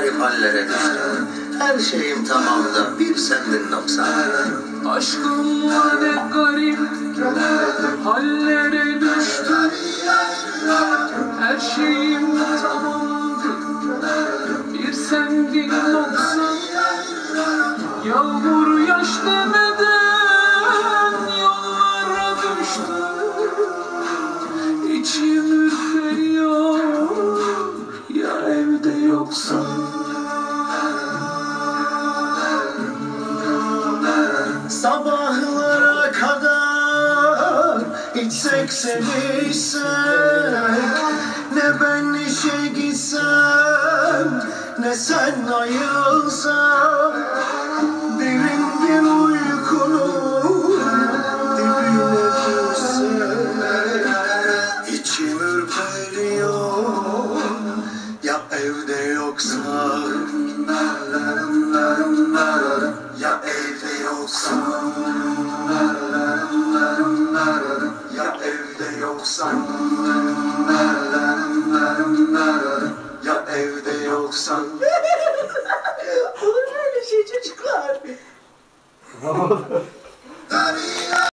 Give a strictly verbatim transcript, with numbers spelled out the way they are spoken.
garip hallere düştüm. Her şeyim tamam da bir sendin noksan. Aşkımla ne garip hallere düştüm. Her şeyim tamamdı, bir sendin noksan. Yağmur yaş demeden yollara düştüm. İçim ürperiyor, ya evde yoksan. Sabahlara kadar içsek sevişsek, ne ben işe gitsem, ne sen ayılsan. Derin bir uykunun dibine düşsek, içim ürperiyor, ya evde yoksan. Ya evde yoksan, ya evde yoksan, ya evde yoksan. Olur mu öyle şey çocuklar?